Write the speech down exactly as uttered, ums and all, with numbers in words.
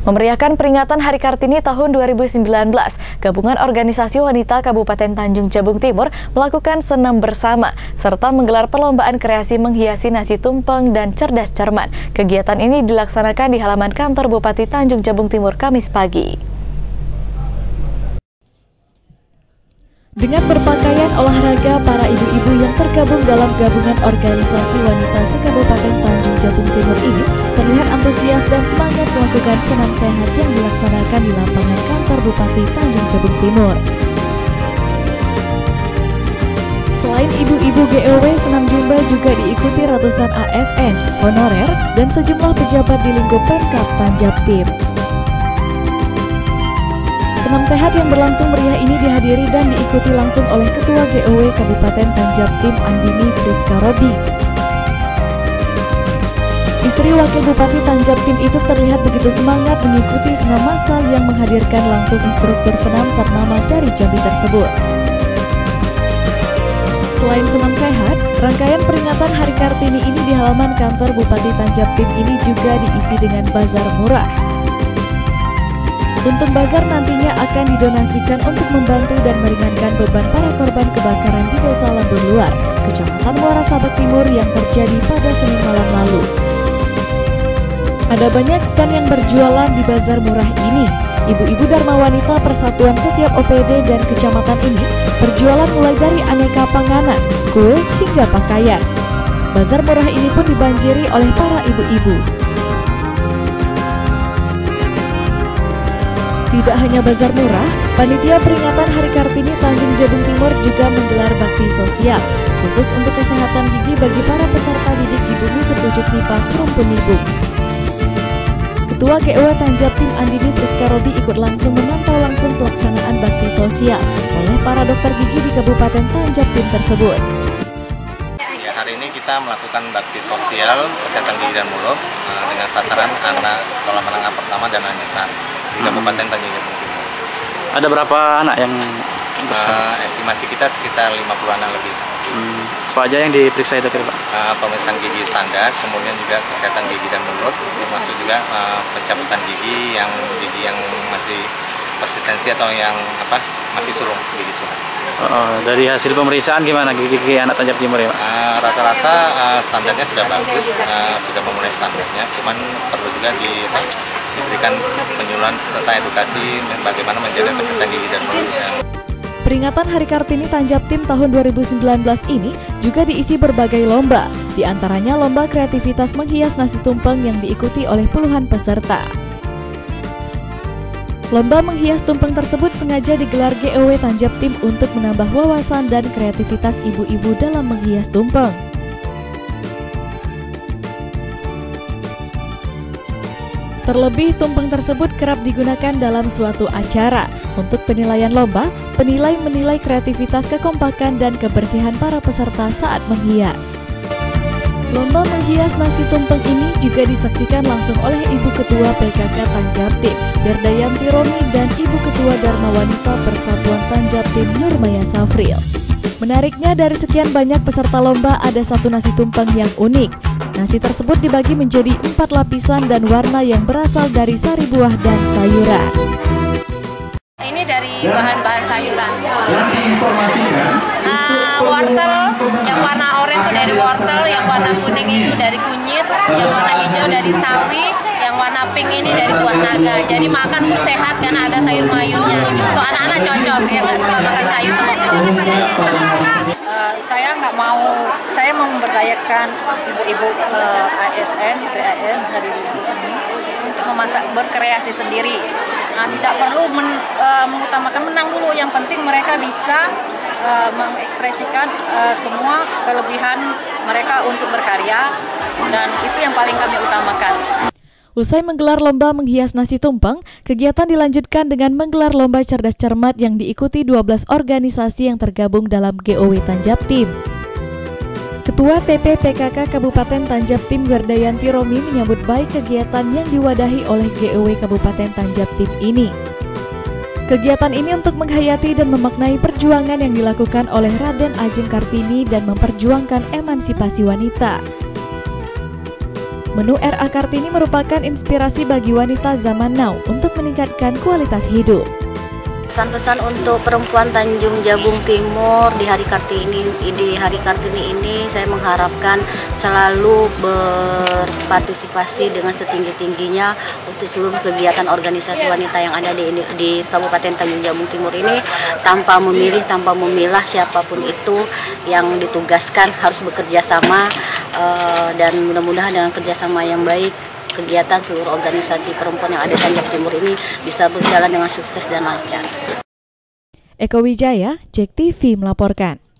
Memeriahkan peringatan Hari Kartini tahun dua ribu sembilan belas, Gabungan Organisasi Wanita Kabupaten Tanjung Jabung Timur melakukan senam bersama, serta menggelar perlombaan kreasi menghiasi nasi tumpeng dan cerdas cermat. Kegiatan ini dilaksanakan di halaman kantor Bupati Tanjung Jabung Timur Kamis pagi. Dengan berpakaian olahraga, para ibu-ibu yang tergabung dalam Gabungan Organisasi Wanita se-Kabupaten Tanjung Jabung Timur ini terlihat antusias dan semangat melakukan senam sehat yang dilaksanakan di lapangan kantor Bupati Tanjung Jabung Timur. Selain ibu-ibu G O W, senam Zumba juga diikuti ratusan A S N, honorer, dan sejumlah pejabat di lingkup Pemkab Tanjabtim. Senam sehat yang berlangsung meriah ini dihadiri dan diikuti langsung oleh Ketua G O W Kabupaten Tanjabtim Andini Priskarobi. Istri Wakil Bupati Tanjabtim itu terlihat begitu semangat mengikuti senam massal yang menghadirkan langsung instruktur senam ternama dari Jambi tersebut. Selain senam sehat, rangkaian peringatan Hari Kartini ini di halaman kantor Bupati Tanjabtim ini juga diisi dengan bazar murah. Untung bazar nantinya akan didonasikan untuk membantu dan meringankan beban para korban kebakaran di Desa Lambung Luar, Kecamatan Muara Sabak Timur yang terjadi pada Senin malam lalu. Ada banyak stand yang berjualan di bazar murah ini. Ibu-ibu Dharma Wanita Persatuan setiap O P D dan kecamatan ini berjualan mulai dari aneka panganan, kue, hingga pakaian. Bazar murah ini pun dibanjiri oleh para ibu-ibu. Tidak hanya bazar murah, panitia peringatan Hari Kartini Tanjung Jabung Timur juga menggelar bakti sosial, khusus untuk kesehatan gigi bagi para peserta didik di Bumi Sepucuk Nipa Serumpun Nibung. Ketua G O W Tanjabtim Andini Priskarobi ikut langsung memantau langsung pelaksanaan bakti sosial oleh para dokter gigi di Kabupaten Tanjabtim tersebut. Ya, hari ini kita melakukan bakti sosial kesehatan gigi dan mulut uh, dengan sasaran anak sekolah menengah pertama dan lanjutan di Kabupaten Tanjung Jabung Timur. Ada berapa anak yang uh, estimasi kita sekitar lima puluh anak lebih. Hmm. Apa aja yang diperiksa itu kira Pak? Uh, pemeriksaan gigi standar, kemudian juga kesehatan gigi dan mulut, termasuk juga uh, pencabutan gigi yang gigi yang masih persistensi atau yang apa masih sulung, gigi sulung. Oh, dari hasil pemeriksaan gimana gigi-gigi anak Tanjab Timur ya Pak? Uh, rata-rata uh, standarnya sudah bagus, uh, sudah memenuhi standarnya, cuman perlu juga di apa, diberikan penyuluhan tentang edukasi bagaimana menjaga kesehatan gigi dan mulut. Peringatan Hari Kartini Tanjabtim tahun dua ribu sembilan belas ini juga diisi berbagai lomba, di antaranya lomba kreativitas menghias nasi tumpeng yang diikuti oleh puluhan peserta. Lomba menghias tumpeng tersebut sengaja digelar G O W Tanjabtim untuk menambah wawasan dan kreativitas ibu-ibu dalam menghias tumpeng. Terlebih, tumpeng tersebut kerap digunakan dalam suatu acara. Untuk penilaian lomba, penilai menilai kreativitas, kekompakan, dan kebersihan para peserta saat menghias. Lomba menghias nasi tumpeng ini juga disaksikan langsung oleh Ibu Ketua P K K Tanjabtim, Berdayanti Romi, dan Ibu Ketua Dharma Wanita Persatuan Tanjabtim, Nurmaya Safril. Menariknya, dari sekian banyak peserta lomba, ada satu nasi tumpeng yang unik. Nasi tersebut dibagi menjadi empat lapisan dan warna yang berasal dari sari buah dan sayuran. Ini dari bahan-bahan sayuran. Uh, wortel yang warna oranye itu dari wortel, yang warna kuning itu dari kunyit, yang warna hijau dari sawi, yang warna pink ini dari buah naga. Jadi makan sehat karena ada sayur mayurnya. Untuk anak-anak cocok yang nggak suka makan sayur seperti ini. Uh, saya nggak mau, saya mau memberdayakan ibu-ibu uh, A S N, istri A S dari ibu ini untuk memasak, berkreasi sendiri. Nah, tidak perlu men, uh, mengutamakan menang dulu, yang penting mereka bisa uh, mengekspresikan uh, semua kelebihan mereka untuk berkarya, dan itu yang paling kami utamakan. Usai menggelar lomba menghias nasi tumpeng, kegiatan dilanjutkan dengan menggelar lomba cerdas cermat yang diikuti dua belas organisasi yang tergabung dalam G O W Tanjabtim. Ketua T P P K K Kabupaten Tanjabtim Gardayanti Romi menyambut baik kegiatan yang diwadahi oleh G O W Kabupaten Tanjabtim ini. Kegiatan ini untuk menghayati dan memaknai perjuangan yang dilakukan oleh Raden Ajeng Kartini dan memperjuangkan emansipasi wanita. Menu R A Kartini merupakan inspirasi bagi wanita zaman now untuk meningkatkan kualitas hidup. Pesan-pesan untuk perempuan Tanjung Jabung Timur di Hari Kartini di Hari Kartini ini, saya mengharapkan selalu berpartisipasi dengan setinggi-tingginya untuk seluruh kegiatan organisasi wanita yang ada di, di Kabupaten Tanjung Jabung Timur ini, tanpa memilih, tanpa memilah siapapun itu yang ditugaskan, harus bekerja sama, uh, dan mudah-mudahan dengan kerjasama yang baik kegiatan seluruh organisasi perempuan yang ada di Tanjung Timur ini bisa berjalan dengan sukses dan lancar. Eko Wijaya, J E K T V melaporkan.